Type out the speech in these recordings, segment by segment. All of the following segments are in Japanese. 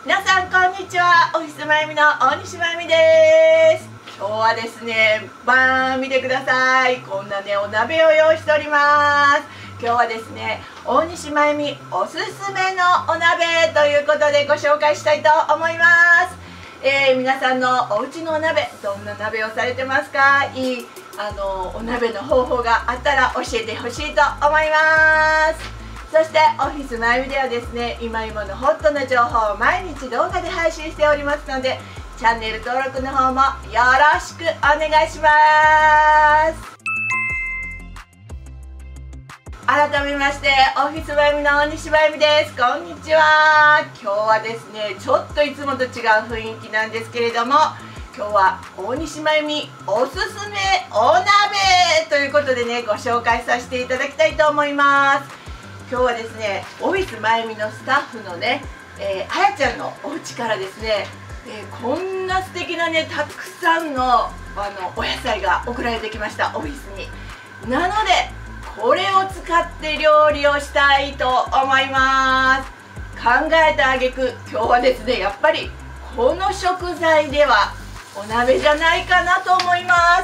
皆さんこんにちは。オフィスまゆみの大西まゆみです。今日はですね、見てください。こんなねお鍋を用意しております。今日はですね、大西まゆみおすすめのお鍋ということでご紹介したいと思います。皆さんのお家のお鍋、どんな鍋をされてますか？いいお鍋の方法があったら教えてほしいと思います。そしてオフィスまゆみではですね、今のホットな情報を毎日動画で配信しておりますので、チャンネル登録の方もよろしくお願いします。改めましてオフィスまゆみの大西まゆみです。こんにちは。今日はですね、ちょっといつもと違う雰囲気なんですけれども、今日は大西まゆみおすすめお鍋ということでね、ご紹介させていただきたいと思います。今日はですね、オフィスまゆみのスタッフのね、あやちゃんのお家からですね、こんな素敵なね、たくさんのお野菜が送られてきました、オフィスに。なのでこれを使って料理をしたいと思います。考えた挙句、今日はですね、やっぱりこの食材ではお鍋じゃないかなと思います。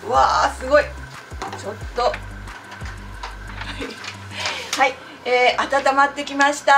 わー、すごい。ちょっとはい、温まってきました。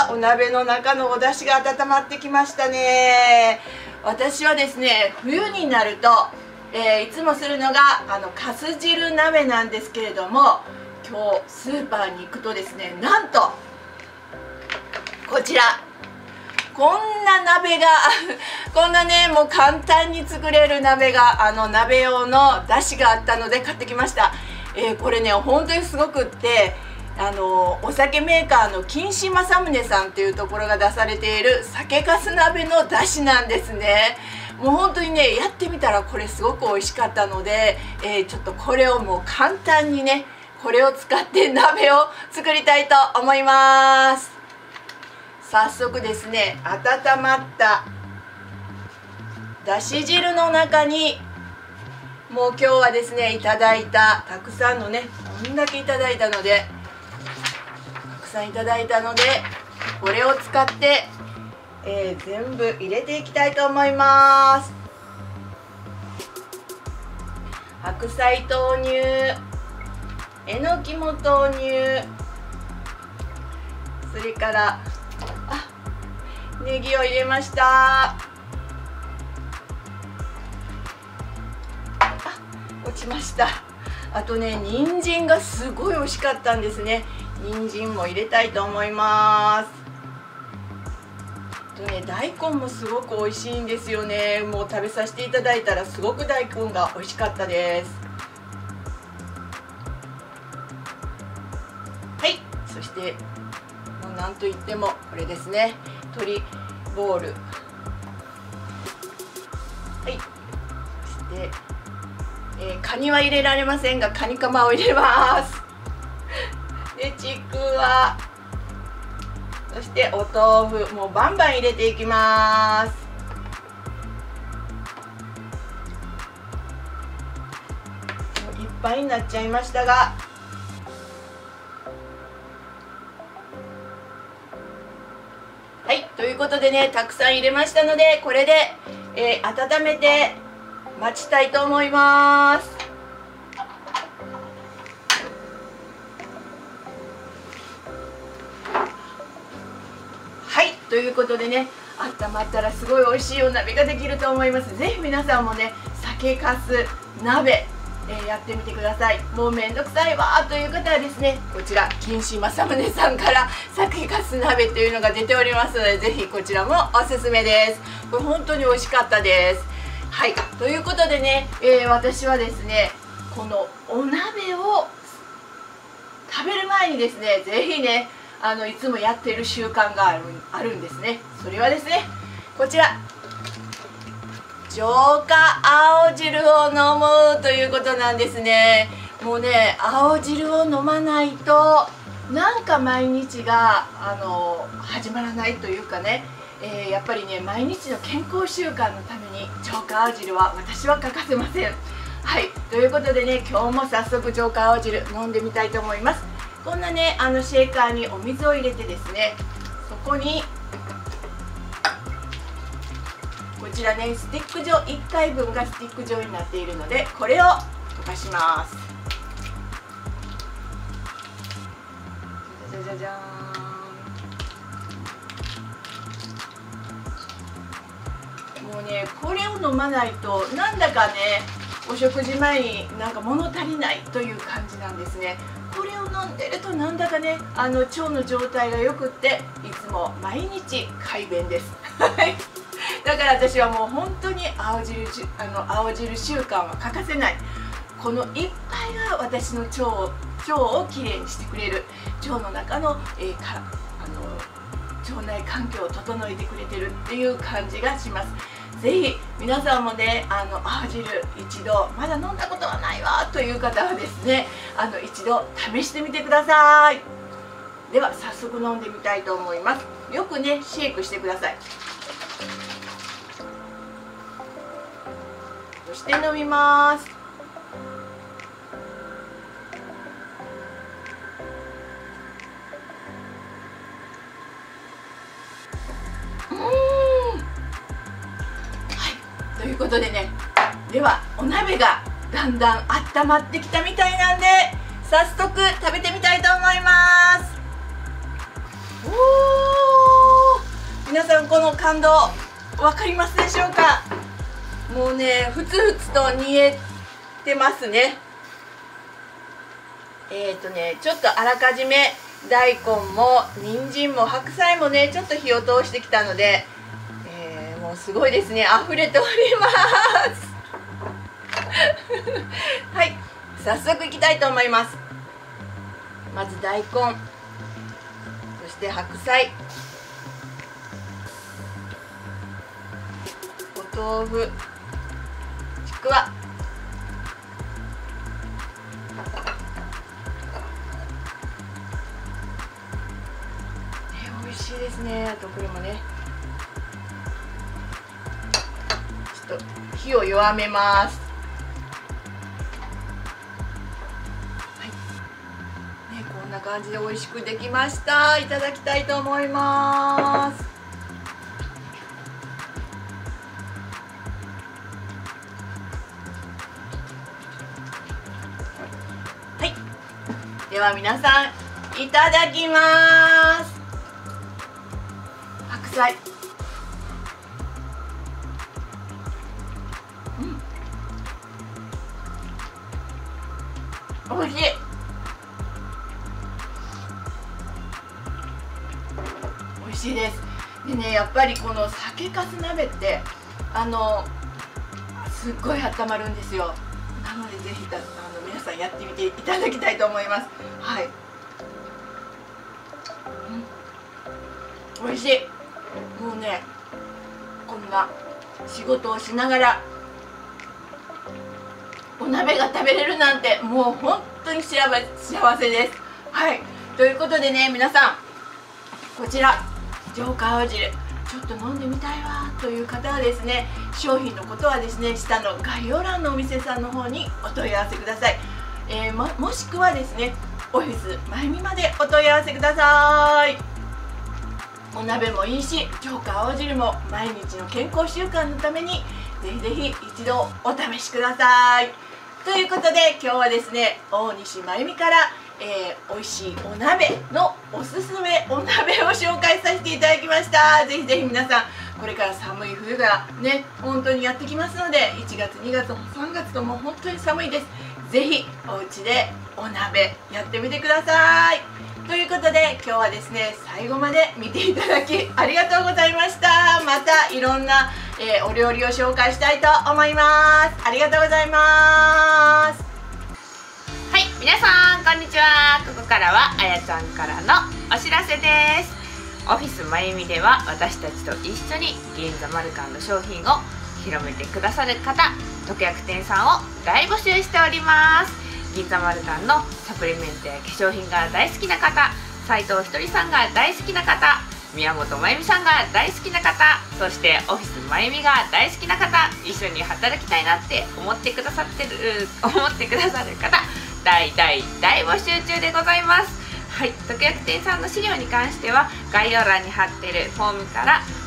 お鍋の中のお出汁が温まってきましたね。私はですね、冬になると、いつもするのがかす汁鍋なんですけれども、今日スーパーに行くとですね、なんとこちら、こんな鍋がこんなね、もう簡単に作れる鍋が鍋用のだしがあったので買ってきました。これね、本当にすごくって、お酒メーカーの金枝政宗さんっていうところが出されている酒かす鍋のだしなんですね。もう本当にね、やってみたらこれすごく美味しかったので、ちょっとこれをもう簡単にね、これを使って鍋を作りたいと思います。早速ですね、温まっただし汁の中に、もう今日はですね、いただいたたくさんのね、こんだけいただいたので、これを使って、全部入れていきたいと思います。白菜投入、えのきも投入、それからネギを入れました。落ちました。あとね、人参がすごい美味しかったんですね。人参も入れたいと思います。あとね、大根もすごく美味しいんですよね。もう食べさせていただいたらすごく大根が美味しかったです。はい、そしてもうなんといってもこれですね、鶏ボール。はい、そして、カニは入れられませんが、カニカマを入れます。で、ちくわ、そしてお豆腐、もうバンバン入れていきます。もういっぱいになっちゃいましたが、はい、ということでね、たくさん入れましたので、これで、温めて待ちたいと思います。はい、ということでね、温まったらすごい美味しいお鍋ができると思います。ぜひ皆さんもね、酒かす鍋、やってみてください。もうめんどくさいわという方はですね、こちら金枝政宗さんから酒かす鍋というのが出ておりますので、ぜひこちらもおすすめです。これ本当に美味しかったです。はい、ということでね、私はですね、このお鍋を食べる前にですね、ぜひね、いつもやってる習慣があるんですね。それはですね、こちら、浄化青汁を飲むということなんですね。もうね、青汁を飲まないとなんか毎日が始まらないというかね、やっぱりね、毎日の健康習慣のために浄化青汁は私は欠かせません。はい、ということでね、今日も早速浄化青汁飲んでみたいと思います。こんなね、シェーカーにお水を入れてですね、そこにこちらね、スティック状1回分がスティック状になっているので、これを溶かします。じゃじゃじゃーん。もうね、これを飲まないとなんだかね、お食事前になんか物足りないという感じなんですね。これを飲んでるとなんだかね、腸の状態がよくって、いつも毎日快便です。だから私はもう本当に青汁習慣は欠かせない。この一杯が私の腸をきれいにしてくれる、腸の中の、腸内環境を整えてくれてるっていう感じがします。ぜひ皆さんもね、青汁一度まだ飲んだことはないわという方はですね、一度試してみてください。では早速飲んでみたいと思います。よくねシェイクしてください。そして飲みます。ということでね、ではお鍋がだんだん温まってきたみたいなんで、早速食べてみたいと思います。皆さん、この感動分かりますでしょうか。もうね、ふつふつと煮えてますね。ちょっとあらかじめ大根も人参も白菜もね、ちょっと火を通してきたので、もうすごいですね、溢れておりますはい、早速いきたいと思います。まず大根、そして白菜、お豆腐、ちくわ、美味しいですね。あとこれもね、ちょっと火を弱めます。はいね、こんな感じで美味しくできました。いただきたいと思います。はい、では皆さんいただきます。白菜、美味しい。美味しいです。でね、やっぱりこの酒かす鍋ってすっごい温まるんですよ。なのでぜひ皆さんやってみていただきたいと思います。はい、美味しい。もうね、こんな仕事をしながらお鍋が食べれるなんて、もう本当に幸せです。はい、ということでね、皆さん、こちら浄化青汁ちょっと飲んでみたいわという方はですね、商品のことはですね、下の概要欄のお店さんの方にお問い合わせください。もしくはですね、オフィスまゆみまでお問い合わせください。お鍋もいいし、浄化青汁も毎日の健康習慣のためにぜひぜひ一度お試しください。ということで今日はですね、大西まゆみから、美味しいお鍋のおすすめお鍋を紹介させていただきました。ぜひぜひ皆さん、これから寒い冬がね、本当にやってきますので、1月2月3月とも本当に寒いです。ぜひお家でお鍋やってみてください。ということで今日はですね、最後まで見ていただきありがとうございました。またいろんな、お料理を紹介したいと思います。ありがとうございます。 はい、皆さんこんにちは。ここからはあやちゃんからのお知らせです。オフィスまゆみでは私たちと一緒に銀座マルカンの商品を広めてくださる方、特約店さんを大募集しております。銀座マルカンのサプリメントや化粧品が大好きな方、斉藤ひとりさんが大好きな方、宮本まゆみさんが大好きな方、そしてオフィスまゆみが大好きな方、一緒に働きたいなって思ってくださる方、大募集中でございます。はい、特約店さんの資料に関しては概要欄に貼っているフォームから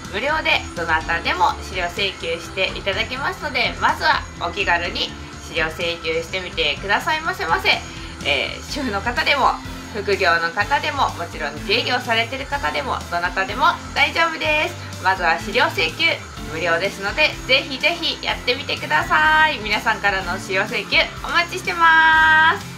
無料でどなたでも資料請求していただけますので、まずはお気軽に資料請求してみてくださいませ。主婦の方でも副業の方でも、もちろん自営業されてる方でもどなたでも大丈夫です。まずは資料請求無料ですので、ぜひぜひやってみてください。皆さんからの資料請求お待ちしてます。